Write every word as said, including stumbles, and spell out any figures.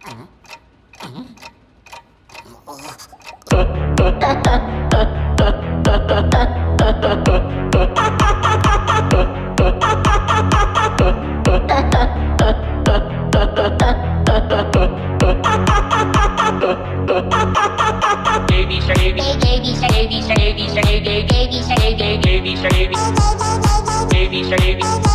Baby shark, baby shark, baby shark, baby shark, baby shark, baby shark, baby shark, baby shark, baby shark.